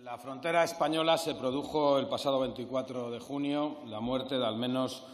En la frontera española se produjo el pasado 24 de junio la muerte de al menos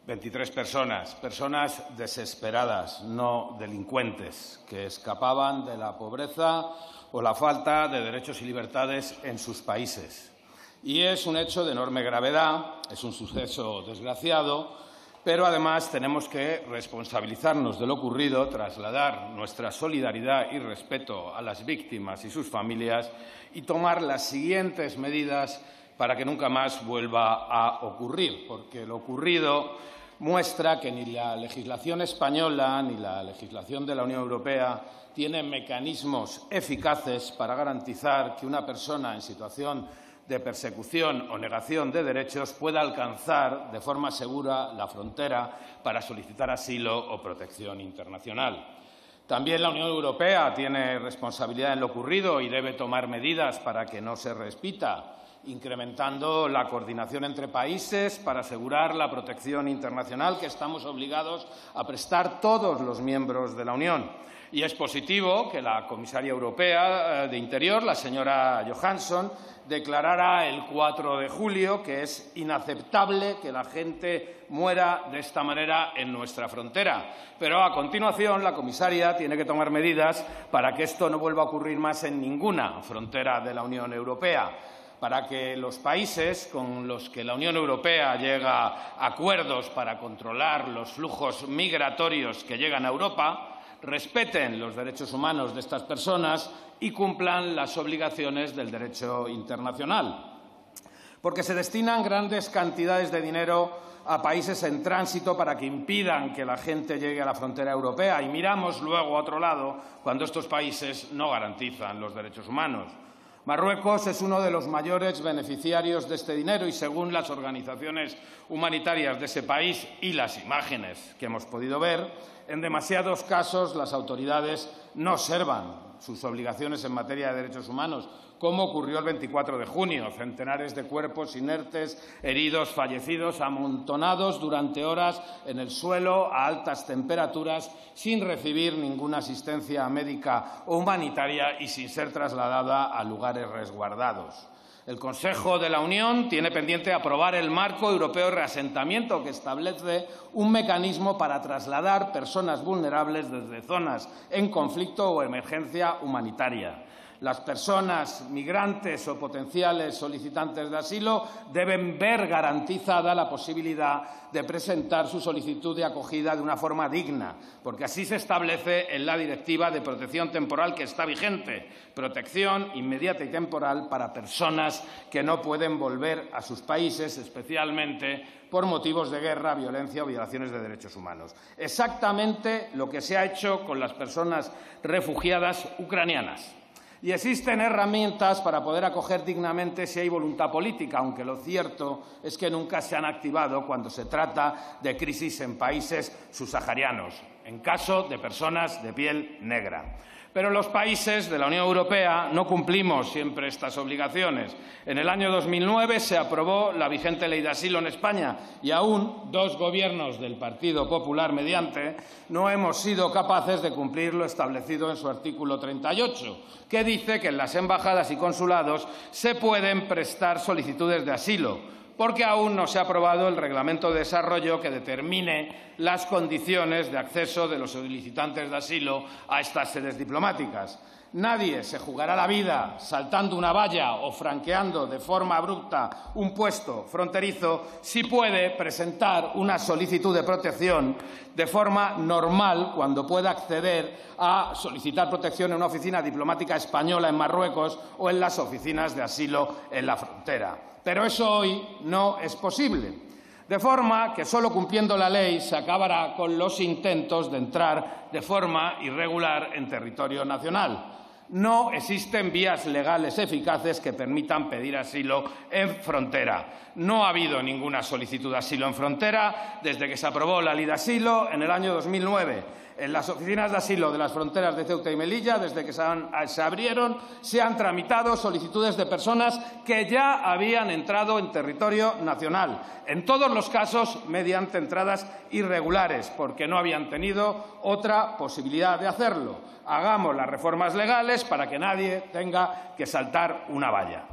23 personas desesperadas, no delincuentes, que escapaban de la pobreza o la falta de derechos y libertades en sus países. Y es un hecho de enorme gravedad, es un suceso desgraciado, pero además tenemos que responsabilizarnos de lo ocurrido, trasladar nuestra solidaridad y respeto a las víctimas y sus familias y tomar las siguientes medidas para que nunca más vuelva a ocurrir, porque lo ocurrido muestra que ni la legislación española ni la legislación de la Unión Europea tienen mecanismos eficaces para garantizar que una persona en situación de persecución o negación de derechos pueda alcanzar de forma segura la frontera para solicitar asilo o protección internacional. También la Unión Europea tiene responsabilidad en lo ocurrido y debe tomar medidas para que no se repita, incrementando la coordinación entre países para asegurar la protección internacional que estamos obligados a prestar todos los miembros de la Unión. Y es positivo que la comisaria europea de Interior, la señora Johansson, declarara el 4 de julio que es inaceptable que la gente muera de esta manera en nuestra frontera. Pero a continuación la comisaria tiene que tomar medidas para que esto no vuelva a ocurrir más en ninguna frontera de la Unión Europea, para que los países con los que la Unión Europea llega a acuerdos para controlar los flujos migratorios que llegan a Europa respeten los derechos humanos de estas personas y cumplan las obligaciones del derecho internacional. Porque se destinan grandes cantidades de dinero a países en tránsito para que impidan que la gente llegue a la frontera europea y miramos luego a otro lado cuando estos países no garantizan los derechos humanos. Marruecos es uno de los mayores beneficiarios de este dinero y, según las organizaciones humanitarias de ese país y las imágenes que hemos podido ver, en demasiados casos las autoridades no observan sus obligaciones en materia de derechos humanos, como ocurrió el 24 de junio. Centenares de cuerpos inertes, heridos, fallecidos, amontonados durante horas en el suelo a altas temperaturas, sin recibir ninguna asistencia médica o humanitaria y sin ser trasladada a lugares resguardados. El Consejo de la Unión tiene pendiente aprobar el Marco Europeo de Reasentamiento, que establece un mecanismo para trasladar personas vulnerables desde zonas en conflicto o emergencia humanitaria. Las personas migrantes o potenciales solicitantes de asilo deben ver garantizada la posibilidad de presentar su solicitud de acogida de una forma digna, porque así se establece en la Directiva de Protección Temporal que está vigente, protección inmediata y temporal para personas que no pueden volver a sus países, especialmente por motivos de guerra, violencia o violaciones de derechos humanos. Exactamente lo que se ha hecho con las personas refugiadas ucranianas. Y existen herramientas para poder acoger dignamente si hay voluntad política, aunque lo cierto es que nunca se han activado cuando se trata de crisis en países subsaharianos, en caso de personas de piel negra. Pero los países de la Unión Europea no cumplimos siempre estas obligaciones. En el año 2009 se aprobó la vigente Ley de Asilo en España y aún dos gobiernos del Partido Popular mediante no hemos sido capaces de cumplir lo establecido en su artículo 38, que dice que en las embajadas y consulados se pueden prestar solicitudes de asilo, porque aún no se ha aprobado el Reglamento de Desarrollo que determine las condiciones de acceso de los solicitantes de asilo a estas sedes diplomáticas. Nadie se jugará la vida saltando una valla o franqueando de forma abrupta un puesto fronterizo si puede presentar una solicitud de protección de forma normal cuando pueda acceder a solicitar protección en una oficina diplomática española en Marruecos o en las oficinas de asilo en la frontera. Pero eso hoy no es posible, de forma que solo cumpliendo la ley se acabará con los intentos de entrar de forma irregular en territorio nacional. No existen vías legales eficaces que permitan pedir asilo en frontera. No ha habido ninguna solicitud de asilo en frontera desde que se aprobó la Ley de Asilo en el año 2009. En las oficinas de asilo de las fronteras de Ceuta y Melilla, desde que se abrieron, se han tramitado solicitudes de personas que ya habían entrado en territorio nacional, en todos los casos mediante entradas irregulares, porque no habían tenido otra posibilidad de hacerlo. Hagamos las reformas legales para que nadie tenga que saltar una valla.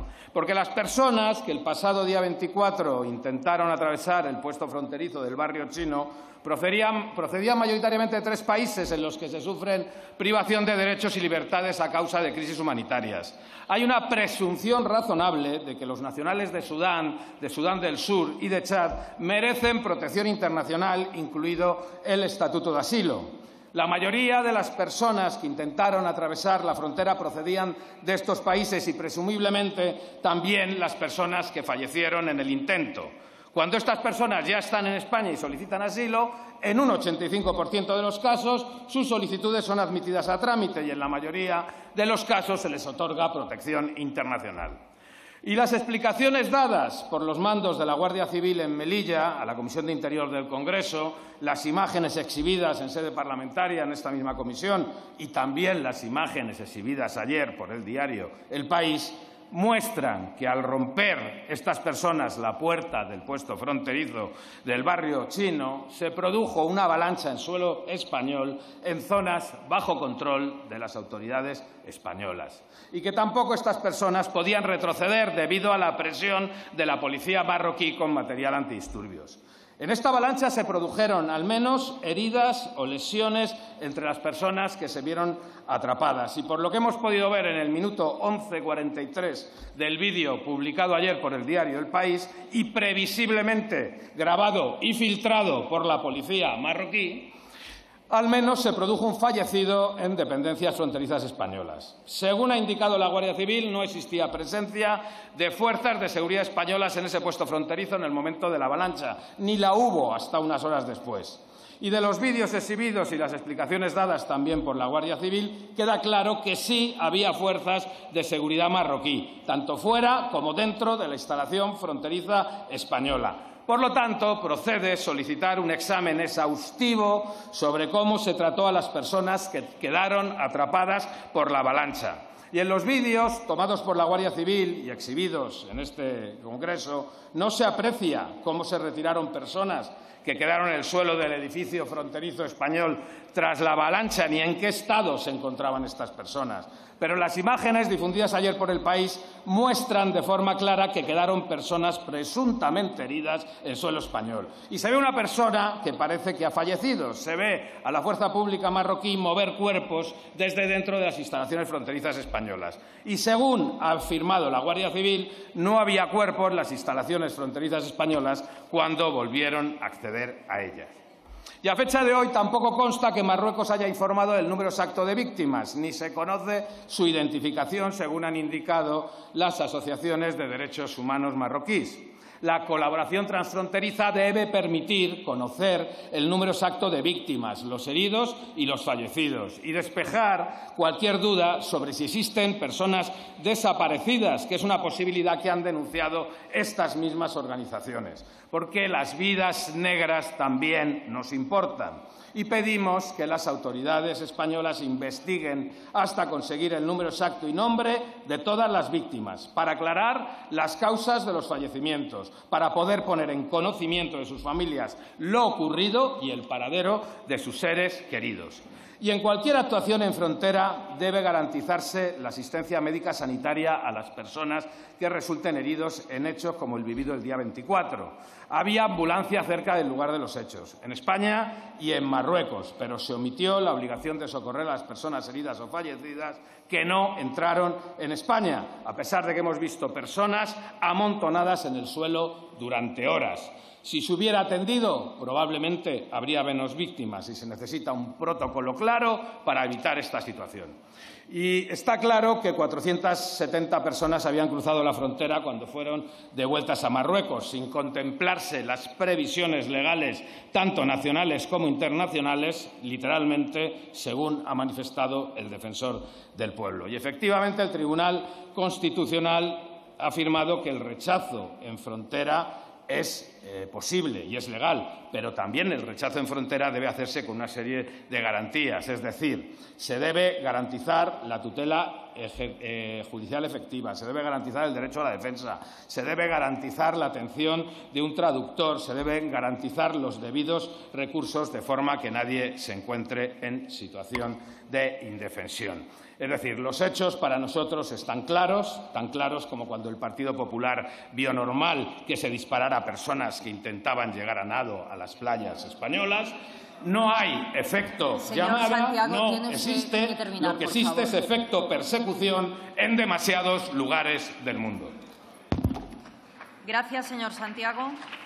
Porque las personas que el pasado día 24 intentaron atravesar el puesto fronterizo del barrio chino procedían mayoritariamente de 3 países en los que se sufren privación de derechos y libertades a causa de crisis humanitarias. Hay una presunción razonable de que los nacionales de Sudán del Sur y de Chad merecen protección internacional, incluido el Estatuto de Asilo. La mayoría de las personas que intentaron atravesar la frontera procedían de estos países y, presumiblemente, también las personas que fallecieron en el intento. Cuando estas personas ya están en España y solicitan asilo, en un 85% de los casos sus solicitudes son admitidas a trámite y en la mayoría de los casos se les otorga protección internacional. Y las explicaciones dadas por los mandos de la Guardia Civil en Melilla a la Comisión de Interior del Congreso, las imágenes exhibidas en sede parlamentaria en esta misma comisión y también las imágenes exhibidas ayer por el diario El País, muestran que al romper estas personas la puerta del puesto fronterizo del barrio chino, se produjo una avalancha en suelo español en zonas bajo control de las autoridades españolas y que tampoco estas personas podían retroceder debido a la presión de la policía marroquí con material antidisturbios. En esta avalancha se produjeron al menos heridas o lesiones entre las personas que se vieron atrapadas. Y por lo que hemos podido ver en el minuto 11:43 del vídeo publicado ayer por el diario El País y previsiblemente grabado y filtrado por la policía marroquí, al menos se produjo un fallecido en dependencias fronterizas españolas. Según ha indicado la Guardia Civil, no existía presencia de fuerzas de seguridad españolas en ese puesto fronterizo en el momento de la avalancha, ni la hubo hasta unas horas después. Y de los vídeos exhibidos y las explicaciones dadas también por la Guardia Civil, queda claro que sí había fuerzas de seguridad marroquí, tanto fuera como dentro de la instalación fronteriza española. Por lo tanto, procede solicitar un examen exhaustivo sobre cómo se trató a las personas que quedaron atrapadas por la avalancha. Y en los vídeos tomados por la Guardia Civil y exhibidos en este Congreso no se aprecia cómo se retiraron personas que quedaron en el suelo del edificio fronterizo español tras la avalancha ni en qué estado se encontraban estas personas. Pero las imágenes difundidas ayer por El País muestran de forma clara que quedaron personas presuntamente heridas en suelo español. Y se ve una persona que parece que ha fallecido. Se ve a la fuerza pública marroquí mover cuerpos desde dentro de las instalaciones fronterizas españolas. Y según ha afirmado la Guardia Civil, no había cuerpos en las instalaciones fronterizas españolas cuando volvieron a acceder a ellas. Y a fecha de hoy tampoco consta que Marruecos haya informado del número exacto de víctimas, ni se conoce su identificación, según han indicado las asociaciones de derechos humanos marroquíes. La colaboración transfronteriza debe permitir conocer el número exacto de víctimas, los heridos y los fallecidos, y despejar cualquier duda sobre si existen personas desaparecidas, que es una posibilidad que han denunciado estas mismas organizaciones, porque las vidas negras también nos importan. Y pedimos que las autoridades españolas investiguen hasta conseguir el número exacto y nombre de todas las víctimas, para aclarar las causas de los fallecimientos, para poder poner en conocimiento de sus familias lo ocurrido y el paradero de sus seres queridos. Y en cualquier actuación en frontera debe garantizarse la asistencia médica sanitaria a las personas que resulten heridos en hechos como el vivido el día 24. Había ambulancia cerca del lugar de los hechos, en España y en Marruecos, pero se omitió la obligación de socorrer a las personas heridas o fallecidas que no entraron en España, a pesar de que hemos visto personas amontonadas en el suelo durante horas. Si se hubiera atendido, probablemente habría menos víctimas y se necesita un protocolo claro para evitar esta situación. Y está claro que 470 personas habían cruzado la frontera cuando fueron devueltas a Marruecos, sin contemplarse las previsiones legales, tanto nacionales como internacionales, literalmente, según ha manifestado el defensor del pueblo. Y, efectivamente, el Tribunal Constitucional ha afirmado que el rechazo en frontera es posible y es legal, pero también el rechazo en frontera debe hacerse con una serie de garantías. Es decir, se debe garantizar la tutela judicial efectiva, se debe garantizar el derecho a la defensa, se debe garantizar la atención de un traductor, se deben garantizar los debidos recursos de forma que nadie se encuentre en situación de indefensión. Es decir, los hechos para nosotros están claros, tan claros como cuando el Partido Popular vio normal que se disparara a personas que intentaban llegar a nado a las playas españolas. No hay efecto llamada, Santiago, no existe. Lo que existe es efecto persecución en demasiados lugares del mundo. Gracias, señor Santiago.